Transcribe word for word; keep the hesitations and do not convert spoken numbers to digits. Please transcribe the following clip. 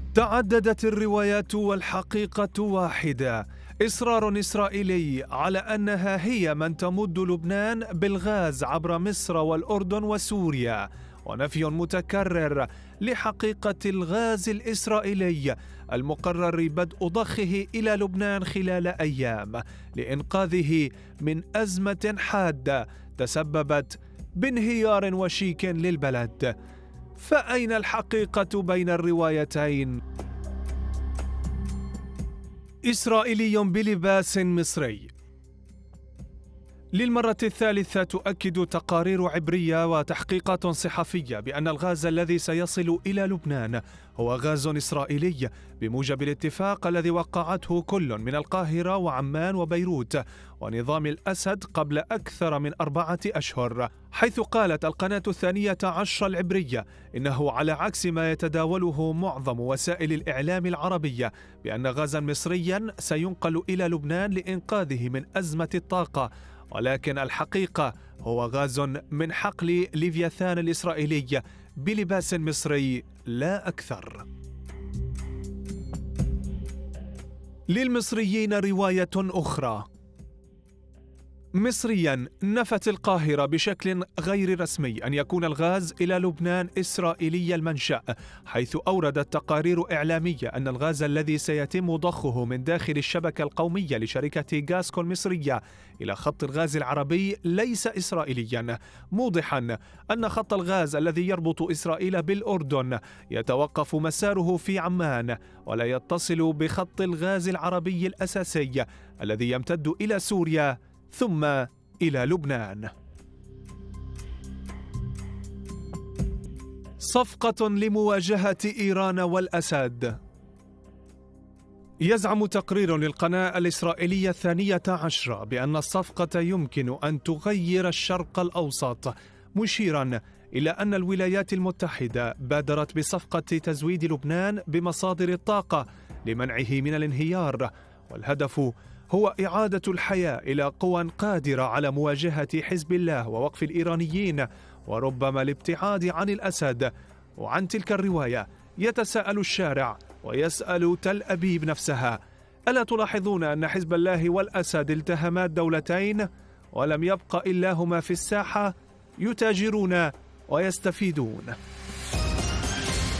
تعددت الروايات والحقيقة واحدة: إصرار إسرائيلي على أنها هي من تمد لبنان بالغاز عبر مصر والأردن وسوريا، ونفي متكرر لحقيقة الغاز الإسرائيلي المقرر بدء ضخه إلى لبنان خلال أيام لإنقاذه من أزمة حادة تسببت بانهيار وشيك للبلد. فأين الحقيقة بين الروايتين؟ إسرائيلي بلباس مصري. للمرة الثالثة تؤكد تقارير عبرية وتحقيقات صحفية بأن الغاز الذي سيصل إلى لبنان هو غاز إسرائيلي بموجب الاتفاق الذي وقعته كل من القاهرة وعمان وبيروت ونظام الأسد قبل أكثر من أربعة أشهر، حيث قالت القناة الثانية عشر العبرية إنه على عكس ما يتداوله معظم وسائل الإعلام العربية بأن غازا مصريا سينقل إلى لبنان لإنقاذه من أزمة الطاقة، ولكن الحقيقة هو غاز من حقل ليفياثان الإسرائيلي بلباس مصري لا أكثر. للمصريين رواية أخرى. مصريا نفت القاهرة بشكل غير رسمي أن يكون الغاز إلى لبنان إسرائيلي المنشأ، حيث أوردت تقارير إعلامية أن الغاز الذي سيتم ضخه من داخل الشبكة القومية لشركة غازكو المصرية إلى خط الغاز العربي ليس إسرائيليا، موضحا أن خط الغاز الذي يربط إسرائيل بالأردن يتوقف مساره في عمان ولا يتصل بخط الغاز العربي الأساسي الذي يمتد إلى سوريا ثم إلى لبنان. صفقة لمواجهة إيران والأسد. يزعم تقرير للقناة الإسرائيلية الثانية عشرة بأن الصفقة يمكن أن تغير الشرق الأوسط، مشيرا إلى أن الولايات المتحدة بادرت بصفقة تزويد لبنان بمصادر الطاقة لمنعه من الانهيار، والهدف هو إعادة الحياة إلى قوى قادرة على مواجهة حزب الله ووقف الإيرانيين وربما الابتعاد عن الأسد. وعن تلك الرواية يتساءل الشارع ويسأل تل أبيب نفسها: ألا تلاحظون أن حزب الله والأسد التهما الدولتين ولم يبق إلا هما في الساحة يتاجرون ويستفيدون؟